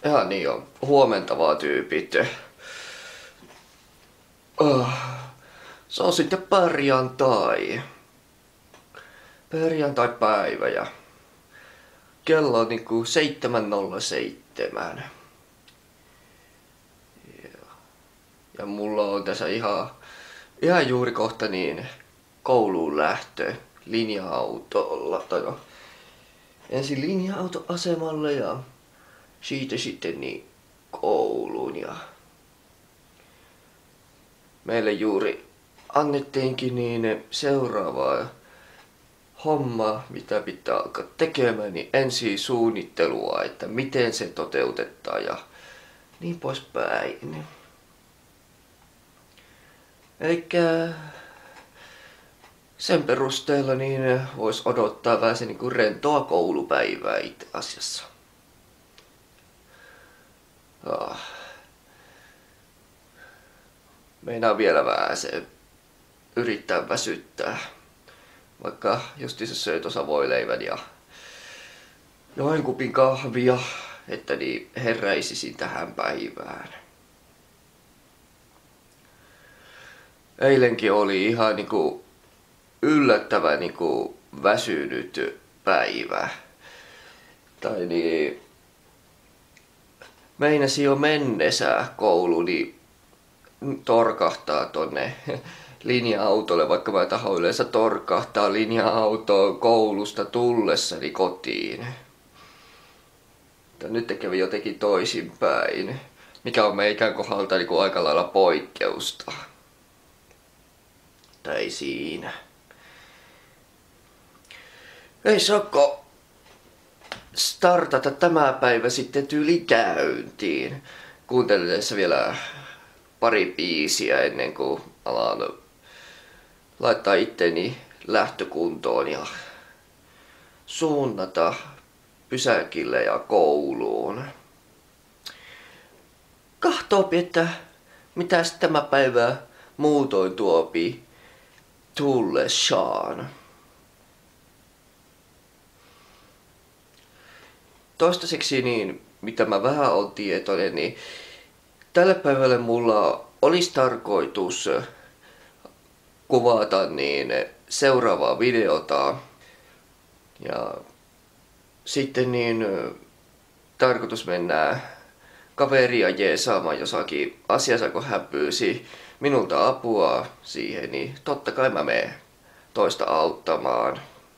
Ihan niin on. Huomenta vaan tyypit. Se on sitten perjantai. Perjantai-päivä ja kello on niinku 7:07. Ja mulla on tässä ihan juuri kohta niin kouluun lähtö linja-autolla. Tai no, ensin linja-autoasemalle ja siitä sitten niin kouluun. Ja meille juuri annettiinkin niin seuraavaa hommaa, mitä pitää alkaa tekemään, niin ensin suunnittelua, että miten se toteutetaan ja niin poispäin. Elikkä sen perusteella niin vois odottaa vähän se niinku rentoa koulupäivää itse asiassa. Meinaa vielä vähän se yrittää väsyttää. Vaikka justiinsa söi tuossa voileivän ja join kupin kahvia, että niin heräisisin tähän päivään. Eilenkin oli ihan niinku yllättävän niinku väsynyt päivä. Tai niin meinasin jo mennessä kouluun torkahtaa tonne linja-autolle, vaikka mä taho yleensä torkahtaa linja-autoon koulusta tullessani kotiin. Mutta nyt kävi jotenkin toisinpäin, mikä on meikän kohdalta niinku aika lailla poikkeusta. Tai siinä. Ei saako startata tämä päivä sitten tyyli käyntiin. Kuuntelen vielä pari biisiä ennen kuin alan laittaa itteni lähtökuntoon ja suunnata pysäkille ja kouluun. Kahtoopi, että mitäs tämä päivä muutoin tuopi tullessaan. Toistaiseksi niin, mitä mä vähän oon tietoinen, niin tälle päivälle mulla olisi tarkoitus kuvata niin seuraavaa videota. Ja sitten niin tarkoitus mennä kaveria jeesaamaan jossakin asiassa, kun hän pyysi minulta apua siihen, niin totta kai mä menen toista auttamaan.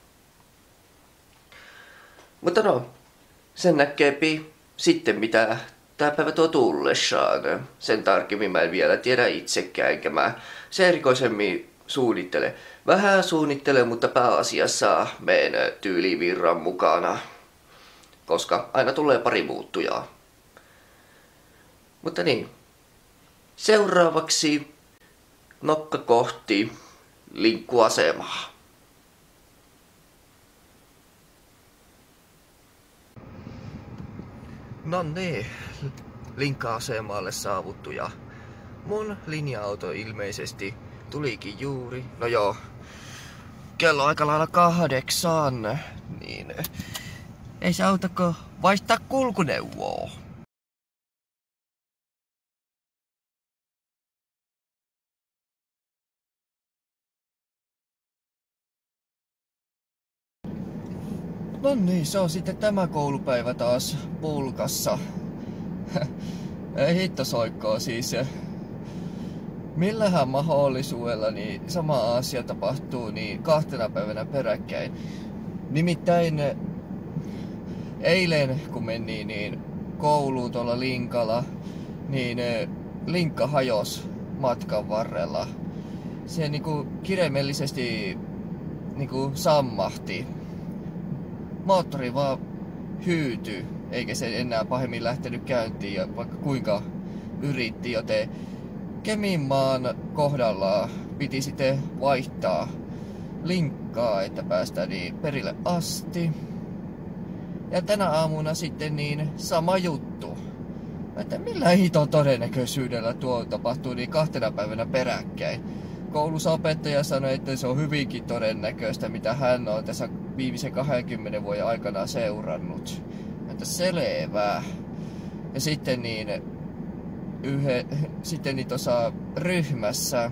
Mutta no, sen näkeepi sitten mitä tää päivä tuo tullessaan. Sen tarkemmin mä en vielä tiedä itsekään, enkä mä se erikoisemmin suunnittele. Vähän suunnittelen, mutta pääasiassa menen tyylivirran mukana. Koska aina tulee pari muuttujaa. Mutta niin. Seuraavaksi nokka kohti linkkuasemaa. No niin, linkka-asemalle saavuttu ja mun linja-auto ilmeisesti tulikin juuri. No joo, kello on aika lailla 8, niin ei se autako vaihtaa kulkuneuvoa. No niin, se on sitten tämä koulupäivä taas pulkassa. Ei hittosoikkoa siis. Millähän mahdollisuudella niin sama asia tapahtuu niin 2 päivänä peräkkäin. Nimittäin eilen kun meni niin kouluun tuolla linkalla, niin linkka hajosi matkan varrella. Se niinku kirjaimellisesti niinku sammahti. Moottori vaan hyytyi, eikä se enää pahemmin lähtenyt käyntiin, ja vaikka kuinka yritti, joten Keminmaan kohdalla piti sitten vaihtaa linkkaa, että päästään niin perille asti. Ja tänä aamuna sitten niin sama juttu. Että millä hiton todennäköisyydellä tuo tapahtuu niin 2 päivänä peräkkäin. Koulussa opettaja sanoi, että se on hyvinkin todennäköistä, mitä hän on tässä viimeisen 20 vuoden aikana seurannut. Että selvä. Ja sitten sitten tuossa ryhmässä,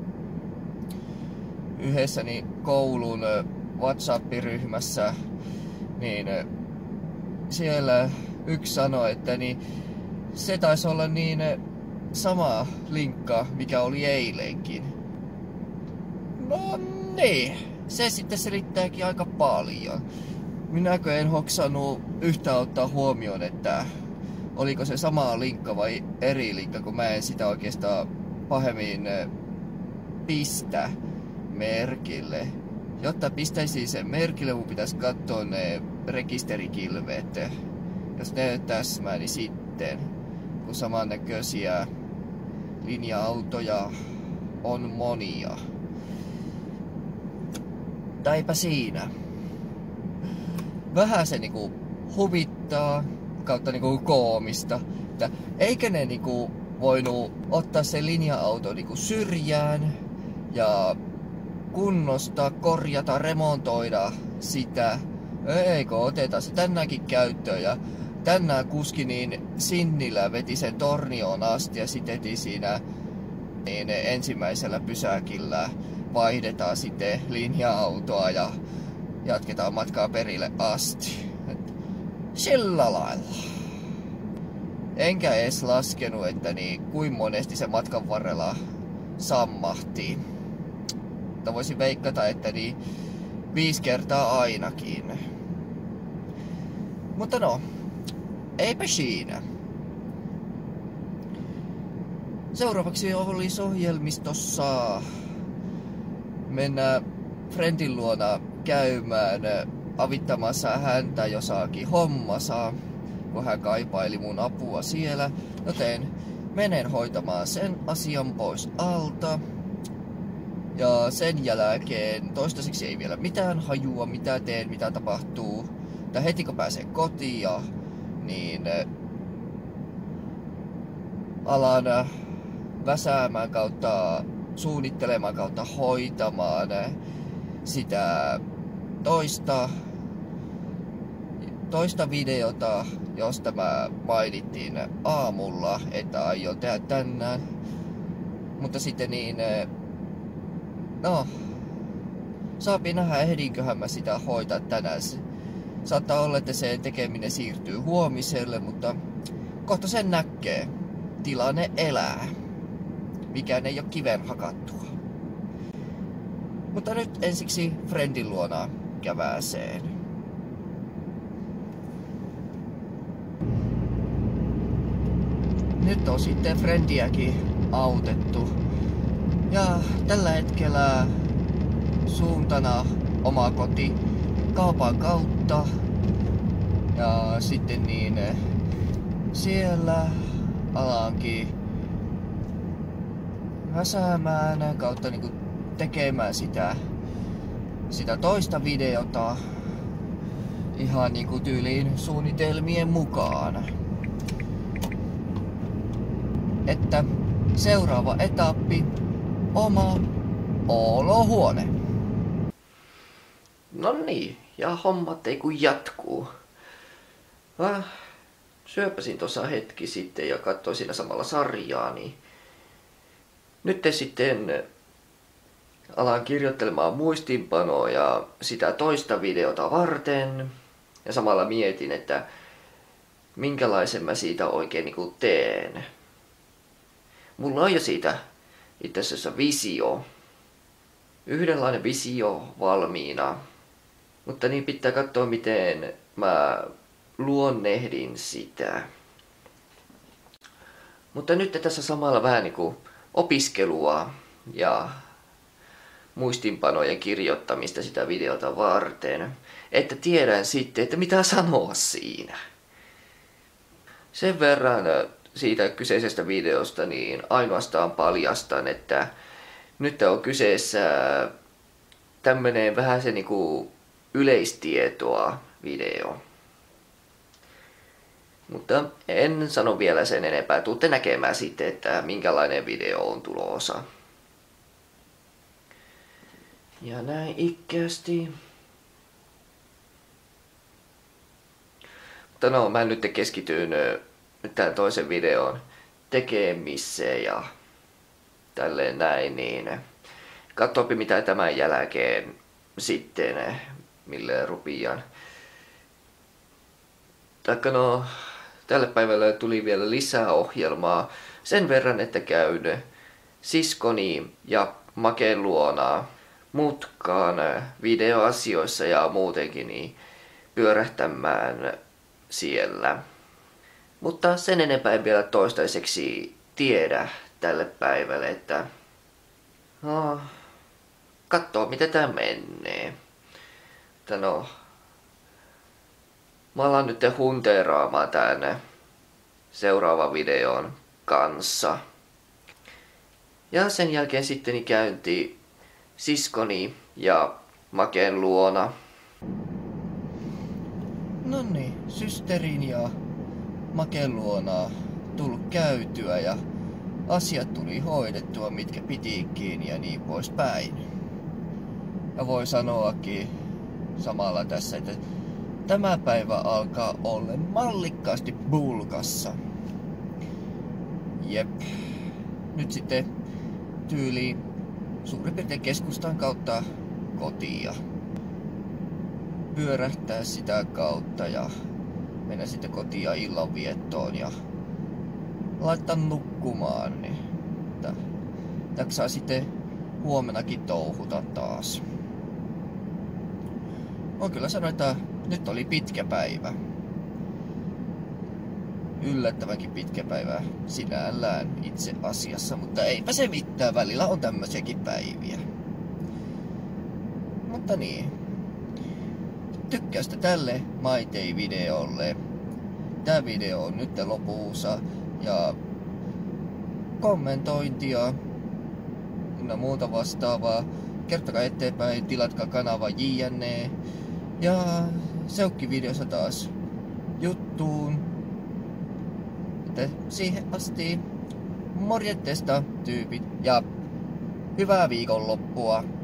yhdessä koulun WhatsApp-ryhmässä, niin siellä yksi sanoi, että se taisi olla sama linkka, mikä oli eilenkin. No niin, se sitten selittääkin aika paljon. Minäkö en hoksannut yhtään ottaa huomioon, että oliko se sama linkka vai eri linkka, kun mä en sitä oikeastaan pahemmin pistä merkille. Jotta pistäisin sen merkille, mun pitäisi katsoa ne rekisterikilvet. Jos ne täsmää, niin sitten, kun samannäköisiä linja-autoja on monia. Taipä siinä. Vähän se huvittaa kautta koomista, että eikö ne voinut ottaa se linja-auto syrjään ja kunnostaa, korjata, remontoida sitä. Eikö oteta se tänäänkin käyttöön, ja tänään kuski sinnillä veti sen tornioon asti ja sitten siinä ensimmäisellä pysäkillä vaihdetaan sitten linja-autoa ja jatketaan matkaa perille asti. Sillä lailla. Enkä edes laskenut, että kuin monesti se matkan varrella sammahti. Mutta voisin veikkata, että 5 kertaa ainakin. Mutta no, eipä siinä. Seuraavaksi olisi ohjelmistossa mennä friendin luona käymään avittamassa häntä jossakin hommassa, kun hän kaipaili mun apua siellä. Joten menen hoitamaan sen asian pois alta. Ja sen jälkeen toistaiseksi ei vielä mitään hajua, mitä teen, mitä tapahtuu. Tai heti kun pääsen kotiin, niin alan väsäämään kautta suunnittelemaan kautta hoitamaan sitä toista videota, josta mä mainittiin aamulla, että aion tehdä tänään. Mutta sitten saapi nähdä, ehdinköhän mä sitä hoitaa tänään. Saattaa olla, että se tekeminen siirtyy huomiselle, mutta kohta sen näkee. Tilanne elää. Mikään ei ole kiven hakattua. Mutta nyt ensiksi friendin luona käväseen. Nyt on sitten friendiäkin autettu. Ja tällä hetkellä suuntana oma koti kaupan kautta. Ja sitten siellä alankin väsäämään kautta tekemään sitä toista videota ihan tyyliin suunnitelmien mukaan. Että seuraava etappi, oma olohuone. No niin, ja hommat ei kun jatkuu. Syöpäsin tuossa hetki sitten ja katsoin siinä samalla sarjaa, niin nyt sitten alan kirjoittelemaan muistiinpanoja sitä toista videota varten. Ja samalla mietin, että minkälaisen mä siitä oikein teen. Mulla on jo siitä itse asiassa visio. Yhdenlainen visio valmiina. Mutta niin pitää katsoa, miten mä luonnehdin sitä. Mutta nyt tässä samalla vähän opiskelua ja muistinpanojen kirjoittamista sitä videota varten, että tiedän sitten, että mitä sanoa siinä. Sen verran siitä kyseisestä videosta niin ainoastaan paljastan, että nyt on kyseessä tämmönen vähän se yleistietoa video. Mutta en sano vielä sen enempää. Tuutte näkemään sitten, että minkälainen video on tulossa. Ja näin ikkäästi. Mutta no, mä nyt keskityn tämän toisen videon tekemiseen ja tälleen näin, niin katsopi mitä tämän jälkeen sitten mille rupian. Taikka no, tälle päivälle tuli vielä lisää ohjelmaa sen verran, että käyn siskoni ja Maken luona mutkaan videoasioissa ja muutenkin niin pyörähtämään siellä. Mutta sen enempää en vielä toistaiseksi tiedä tälle päivälle, että kattoo miten tää menee. Että no, mä alan nyt hunteeraamaan tän seuraavan videon kanssa. Ja sen jälkeen sitten käynti siskoni ja Maken luona. Noniin, systerin ja Maken luona tullut käytyä ja asiat tuli hoidettua, mitkä pitikin ja niin poispäin. Ja voi sanoakin samalla tässä, että tämä päivä alkaa ollen mallikkaasti bulkassa. Jep. Nyt sitten tyyliin suurin piirtein keskustan kautta kotia. Pyörähtää sitä kautta ja mennä sitten kotia illanviettoon ja laittaa nukkumaan, niin jaksaa sitten huomenakin touhuta taas. Voin kyllä sanoa, että nyt oli pitkä päivä. Yllättävänkin pitkä päivä sinällään itse asiassa, mutta eipä se mitään, välillä on tämmöisiäkin päiviä. Mutta niin. Tykkäystä tälle MyDay-videolle. Tää video on nyt lopussa ja kommentointia ynnä muuta vastaavaa. Kertokaa eteenpäin, tilatkaa kanava JNE. Ja seukkivideossa taas juttuun. Että siihen asti morjentesta tyypit ja hyvää viikonloppua.